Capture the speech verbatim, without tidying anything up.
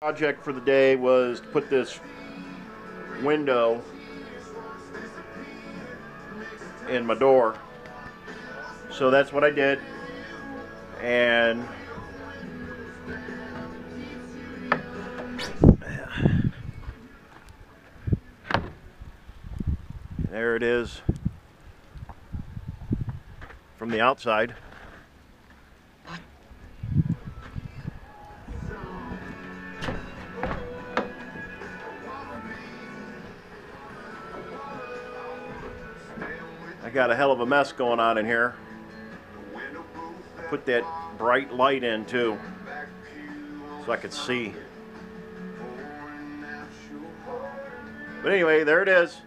Project for the day was to put this window in my door. So that's what I did. And there it is from the outside. I got a hell of a mess going on in here. Put that bright light in too, so I could see. But anyway, there it is.